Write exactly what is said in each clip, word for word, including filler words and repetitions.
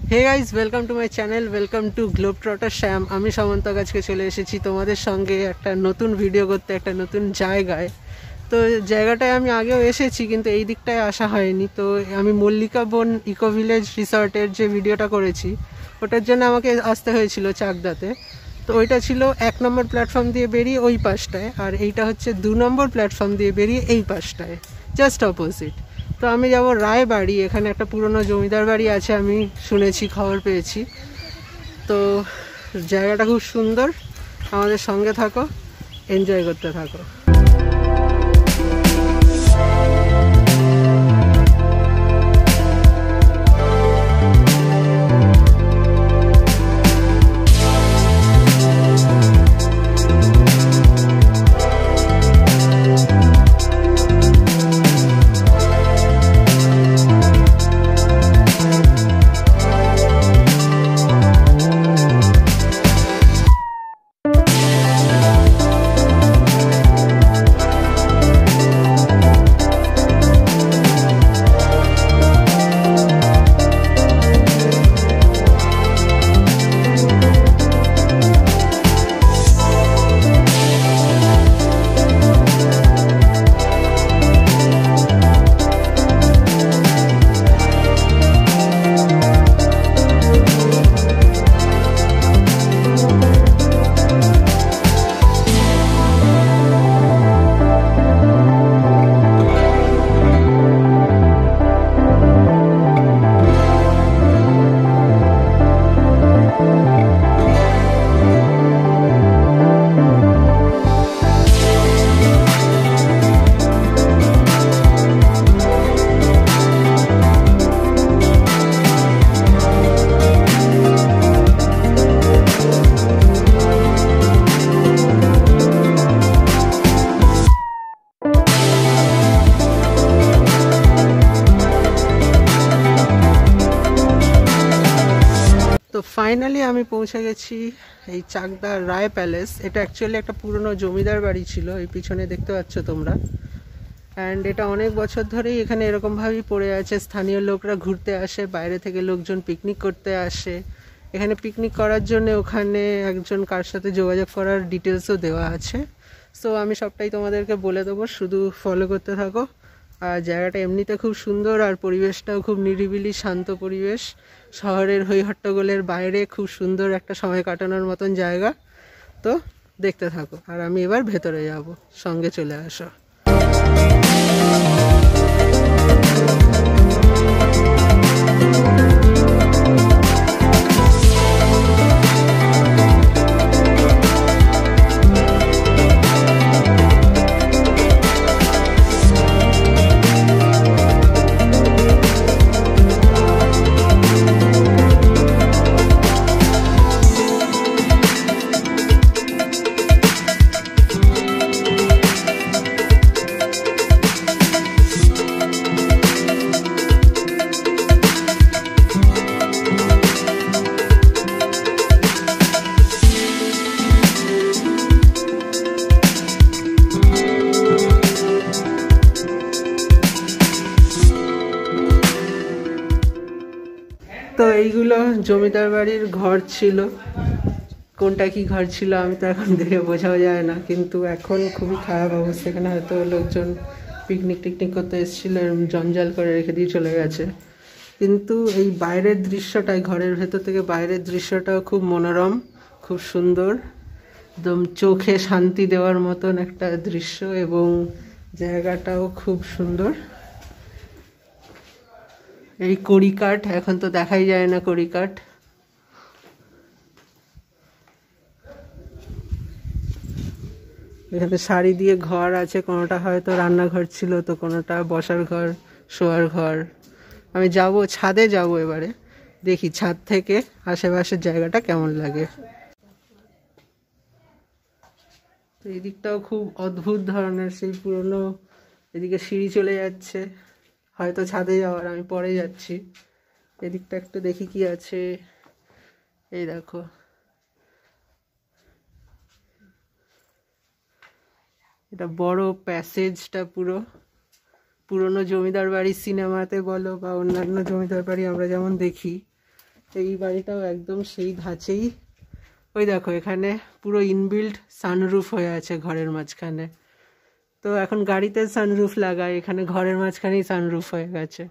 Hey guys welcome to my channel welcome to globetrotter Shyam আমি সামন্তক আজকে চলে এসেছি তোমাদের সঙ্গে একটা নতুন ভিডিও করতে একটা নতুন জায়গায়। তো জায়গাটায় আমি আগেও এসেছি কিন্তু এই দিকটায় আসা হয়নি। তো আমি মল্লিকা বন ইকো ভিলেজ রিসর্টের যে ভিডিওটা করেছি ওটার জন্য আমাকে আসতে হয়েছিল চাকদাতে। তো ওইটা ছিল এক নম্বর প্ল্যাটফর্ম দিয়ে বেরিয়ে ওই পাশটায়, আর এইটা হচ্ছে দু নম্বর প্ল্যাটফর্ম দিয়ে বেরিয়ে এই পাশটায়, জাস্ট অপোজিট। তো আমি যাব রায়বাড়ি, এখানে একটা পুরনো জমিদার বাড়ি আছে আমি শুনেছি, খবর পেয়েছি। তো জায়গাটা খুব সুন্দর, আমাদের সঙ্গে থাকো, এনজয় করতে থাকো। তো ফাইনালি আমি পৌঁছে গেছি এই চাকদা রায় প্যালেস। এটা অ্যাকচুয়ালি একটা পুরনো জমিদার বাড়ি ছিল, এই পিছনে দেখতে পাচ্ছ তোমরা। অ্যান্ড এটা অনেক বছর ধরেই এখানে এরকমভাবেই পড়ে আছে। স্থানীয় লোকরা ঘুরতে আসে, বাইরে থেকে লোকজন পিকনিক করতে আসে। এখানে পিকনিক করার জন্য ওখানে একজন কার সাথে যোগাযোগ করার ডিটেলসও দেওয়া আছে। সো আমি সবটাই তোমাদেরকে বলে দেবো, শুধু ফলো করতে থাকো। আর জায়গাটা এমনিতে খুব সুন্দর, আর পরিবেশটাও খুব নিরিবিলি শান্ত পরিবেশ, শহরের হইহট্টগোলের বাইরে খুব সুন্দর একটা সময় কাটানোর মতন জায়গা। তো দেখতে থাকো, আর আমি এবার ভেতরে যাব, সঙ্গে চলে আসো। তো এইগুলো জমিদার বাড়ির ঘর ছিল, কোনটা কি ঘর ছিল আমি তো এখন দেখে বোঝাও যায় না, কিন্তু এখন খুবই খারাপ অবস্থা। এখানে হয়তো লোকজন পিকনিক টিকনিক করতে এসেছিল, জঞ্জাল করে রেখে দিয়ে চলে গেছে। কিন্তু এই বাইরের দৃশ্যটাই, ঘরের ভেতর থেকে বাইরের দৃশ্যটাও খুব মনোরম, খুব সুন্দর, একদম চোখে শান্তি দেওয়ার মতন একটা দৃশ্য, এবং জায়গাটাও খুব সুন্দর। এই কড়িকাঠ, এখন তো দেখাই যায় না কড়িকাঠ। এখানে সারি দিয়ে ঘর আছে, কোনোটা হয়তো রান্নাঘর ছিল, তো কোনোটা বসার ঘর, শোয়ার ঘর। আমি যাব ছাদে, যাব এবারে, দেখি ছাদ থেকে আশেপাশের জায়গাটা কেমন লাগে। তো এই দিকটাও খুব অদ্ভুত ধরনের, সেই পুরনো, এদিকে সিঁড়ি চলে যাচ্ছে, হয়তো ছাদে যাওয়ার, আমি পরে যাচ্ছি। এদিকটা একটু দেখি কি আছে। এই দেখো, এটা বড় প্যাসেজটা পুরো পুরনো জমিদার বাড়ির সিনেমাতে বলো বা অন্যান্য জমিদার বাড়ি আমরা যেমন দেখি এই বাড়িটাও একদম সেই ধাঁচেই। ওই দেখো এখানে পুরো ইনবিল্ট সানরুফ হয়ে আছে ঘরের মাঝখানে। তো এখন গাড়িতে সানরুফ লাগায়, এখানে ঘরের মাঝখানেই সানরুফ হয়ে গেছে।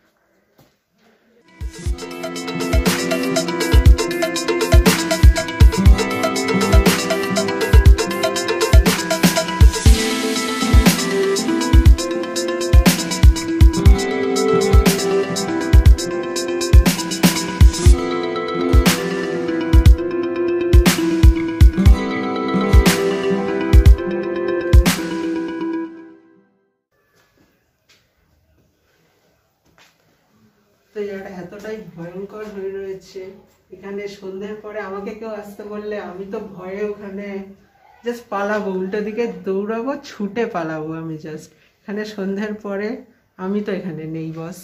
তো জায়গাটা এতটাই ভয়ঙ্কর হয়ে রয়েছে, এখানে সন্ধ্যের পরে আমাকে কেউ আসতে বললে আমি তো ভয়ে ওখানে জাস্ট পালাবো, উল্টো দিকে দৌড়াবো, ছুটে পালাবো আমি জাস্ট। এখানে সন্ধ্যের পরে আমি তো এখানে নেই বস।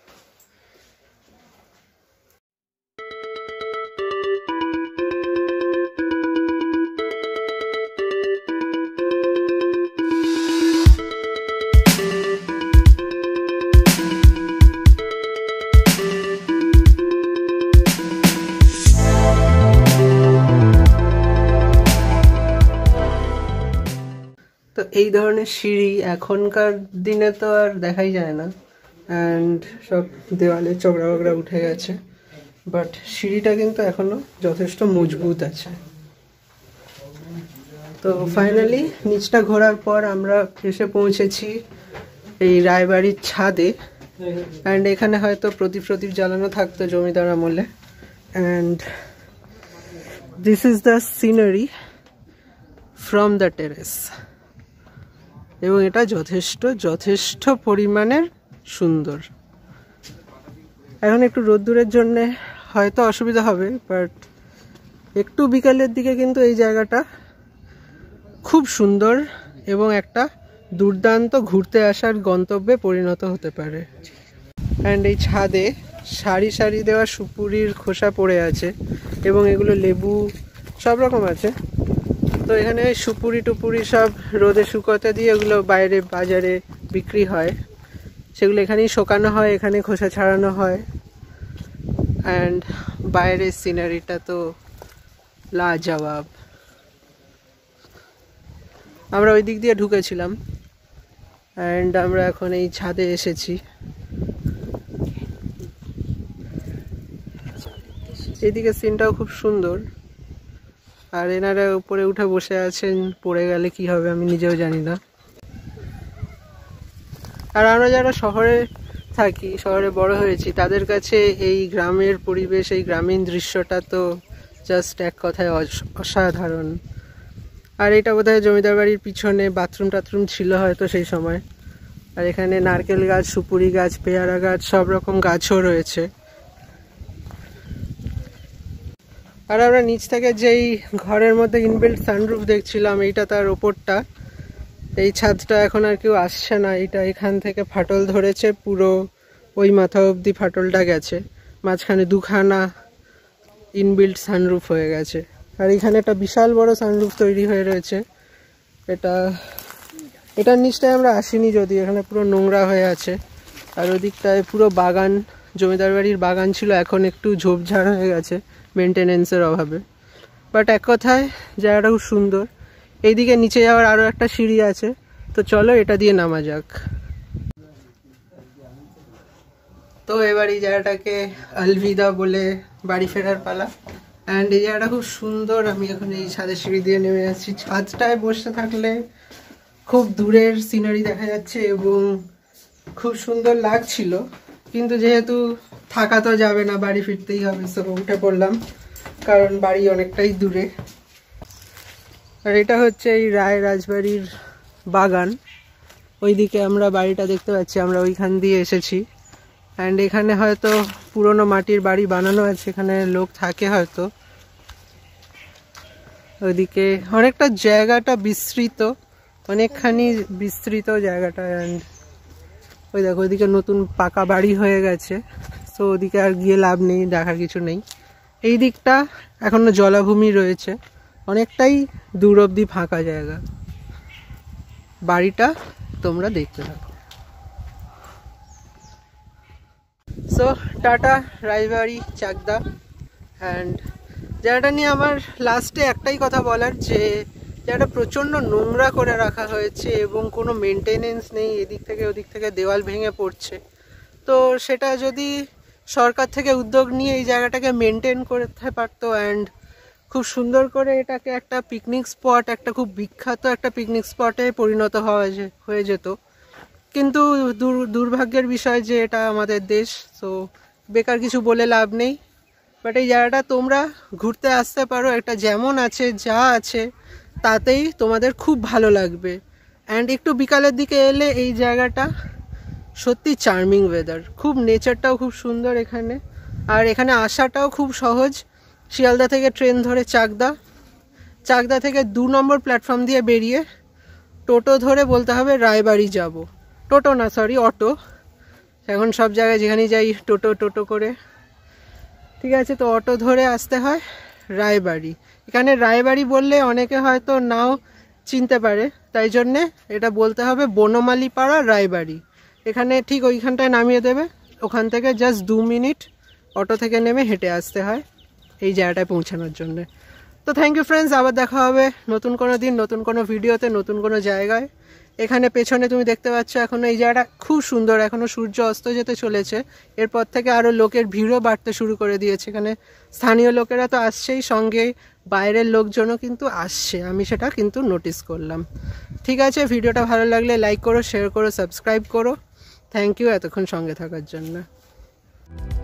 তো এই ধরনের সিঁড়ি এখনকার দিনে তো আর দেখাই যায় না, অ্যান্ড সব দেওয়ালে চকরা বকরা উঠে গেছে, বাট সিঁড়িটা কিন্তু এখনো যথেষ্ট মজবুত আছে। তো ফাইনালি নিচটা ঘোরার পর আমরা এসে পৌঁছেছি এই রায়বাড়ির ছাদে, অ্যান্ড এখানে হয়তো প্রদীপ প্রদীপ জ্বালানো থাকতো জমিদার আমলে। And this is the scenery from the terrace, এবং এটা যথেষ্ট যথেষ্ট পরিমাণের সুন্দর। এখন একটু রোদ্দুরের জন্যে হয়তো অসুবিধা হবে, বাট একটু বিকালের দিকে কিন্তু এই জায়গাটা খুব সুন্দর এবং একটা দুর্দান্ত ঘুরতে আসার গন্তব্যে পরিণত হতে পারে। অ্যান্ড এই ছাদে সারি সারি দেওয়া সুপুরির খোসা পড়ে আছে, এবং এগুলো লেবু সব রকম আছে। তো এখানে সুপুরি টুপুরি সব রোদে শুকোতে দিয়ে ওগুলো বাইরে বাজারে বিক্রি হয়, সেগুলো এখানেই শোকানো হয়, এখানে খোসা ছাড়ানো হয়। অ্যান্ড বাইরের সিনারিটা তো লাজবাব। আমরা ওই দিক দিয়ে ঢুকেছিলাম, অ্যান্ড আমরা এখন এই ছাদে এসেছি। এইদিকে সিনটাও খুব সুন্দর, আর এনারা উপরে উঠে বসে আছেন, পড়ে গেলে কি হবে আমি নিজেও জানি না। আর আমরা যারা শহরে থাকি, শহরে বড় হয়েছি, তাদের কাছে এই গ্রামের পরিবেশ, এই গ্রামীণ দৃশ্যটা তো জাস্ট এক কথায় অসাধারণ। আর এটা বোধহয় জমিদার বাড়ির পিছনে বাথরুম টাথরুম ছিল হয়তো সেই সময়। আর এখানে নারকেল গাছ, সুপুরি গাছ, পেয়ারা গাছ, সব রকম গাছও রয়েছে। আর আমরা নিচ থেকে যেই ঘরের মধ্যে ইনবিল্ট সানরুফ দেখছিলাম, এইটা তার ওপরটা। এই ছাদটা এখন আর কেউ আসছে না, এটা এখান থেকে ফাটল ধরেছে, পুরো ওই মাথা অবধি ফাটলটা গেছে, মাঝখানে দুখানা ইনবিল্ট সানরুফ হয়ে গেছে। আর এখানে একটা বিশাল বড় সানরুফ তৈরি হয়ে রয়েছে। এটা এটার নিচটায় আমরা আসিনি, যদি এখানে পুরো নোংরা হয়ে আছে। আর ওদিকটায় পুরো বাগান, জমিদার বাড়ির বাগান ছিল, এখন একটু ঝোপঝাড় হয়ে গেছে মেনটেনেন্সের অভাবে। বাট এক কথায় জায়গাটা খুব সুন্দর। এইদিকে নিচে যাওয়ার আরও একটা সিঁড়ি আছে, তো চলো এটা দিয়ে নামা যাক। তো এবার এই জায়গাটাকে আলভিদা বলে বাড়ি ফেরার পালা। অ্যান্ড এই জায়গাটা খুব সুন্দর। আমি এখন এই ছাদের সিঁড়ি দিয়ে নেমে যাচ্ছি। ছাদটায় বসে থাকলে খুব দূরের সিনারি দেখা যাচ্ছে এবং খুব সুন্দর লাগছিল, কিন্তু যেহেতু থাকা তো যাবে না, বাড়ি ফিরতেই হবে, সো উঠে পড়লাম, কারণ বাড়ি অনেকটাই দূরে। আর এটা হচ্ছে এই রায় রাজবাড়ির বাগান। ওইদিকে আমরা বাড়িটা দেখতে পাচ্ছি, আমরা ওইখান দিয়ে এসেছি। অ্যান্ড এখানে হয়তো পুরনো মাটির বাড়ি বানানো আছে, এখানে লোক থাকে হয়তো। ওইদিকে অনেকটা জায়গাটা বিস্তৃত, অনেকখানি বিস্তৃত জায়গাটা। অ্যান্ড ওই দেখো ওইদিকে নতুন পাকা বাড়ি হয়ে গেছে, সো ওদিকে আর গিয়ে লাভ নেই, দেখার কিছু নেই। এই দিকটা এখনো জলাভূমি রয়েছে, অনেকটাই দূর অবধি ফাঁকা জায়গা। বাড়িটা তোমরা দেখতে থাকো। সো টাটা রায়বাড়ি চাকদা। অ্যান্ড জায়গাটা নিয়ে আমার লাস্টে একটাই কথা বলার, যে জায়গাটা প্রচণ্ড নোংরা করে রাখা হয়েছে এবং কোনো মেনটেনেন্স নেই, এদিক থেকে ওদিক থেকে দেওয়াল ভেঙে পড়ছে। তো সেটা যদি সরকার থেকে উদ্যোগ নিয়ে এই জায়গাটাকে মেনটেন করতে পারতো অ্যান্ড খুব সুন্দর করে এটাকে একটা পিকনিক স্পট, একটা খুব বিখ্যাত একটা পিকনিক স্পটে পরিণত হওয়া হয়ে যেত। কিন্তু দুর্ভাগ্যের বিষয় যে এটা আমাদের দেশ, সো বেকার কিছু বলে লাভ নেই। বাট এই জায়গাটা তোমরা ঘুরতে আসতে পারো, এটা যেমন আছে যা আছে তাতেই তোমাদের খুব ভালো লাগবে। অ্যান্ড একটু বিকালের দিকে এলে এই জায়গাটা সত্যি চার্মিং ওয়েদার, খুব নেচারটাও খুব সুন্দর এখানে। আর এখানে আসাটাও খুব সহজ, শিয়ালদা থেকে ট্রেন ধরে চাকদা, চাকদা থেকে দু নম্বর প্ল্যাটফর্ম দিয়ে বেরিয়ে টোটো ধরে বলতে হবে রায়বাড়ি যাব। টোটো না, সরি অটো, এখন সব জায়গায় যেখানে যাই টোটো টোটো করে, ঠিক আছে। তো অটো ধরে আসতে হয় রায়বাড়ি। এখানে রায়বাড়ি বললে অনেকে হয়তো নাও চিনতে পারে, তাই জন্যে এটা বলতে হবে বনমালীপাড়া রায়বাড়ি। এখানে ঠিক ওইখানটায় নামিয়ে দেবে, ওখান থেকে জাস্ট দু মিনিট অটো থেকে নেমে হেঁটে আসতে হয় এই জায়গাটায় পৌঁছানোর জন্য। তো থ্যাংক ইউ ফ্রেন্ডস, আবার দেখা হবে নতুন কোনো দিন, নতুন কোনো ভিডিওতে, নতুন কোনো জায়গায়। এখানে পেছনে তুমি দেখতে পাচ্ছ এখনও এই জায়গাটা খুব সুন্দর, এখনও সূর্য অস্ত যেতে চলেছে। এরপর থেকে আরও লোকের ভিড়ও বাড়তে শুরু করে দিয়েছে। এখানে স্থানীয় লোকেরা তো আসছেই, সঙ্গে বাইরের লোকজনও কিন্তু আসছে, আমি সেটা কিন্তু নোটিস করলাম। ঠিক আছে, ভিডিওটা ভালো লাগলে লাইক করো, শেয়ার করো, সাবস্ক্রাইব করো। থ্যাংক ইউ এতক্ষণ সঙ্গে থাকার জন্য।